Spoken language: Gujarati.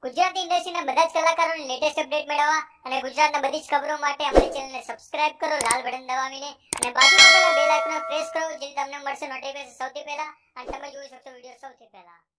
ગુજરાતી ઇન્ડસ્ટ્રીના બધા જ કલાકારોની લેટેસ્ટ અપડેટ મેળવવા અને ગુજરાતના બધી જ ખબરો માટે અમારી ચેનલને સબસ્ક્રાઇબ કરો લાલ બટન દબાવીને અને બાજુમાં પેલા બેલ આઇકોન પ્રેસ કરો જેથી તમને મળશે નોટિફિકેશન સૌથી પહેલા અને તમે જોઈ શકશો વિડિયો સૌથી પહેલા।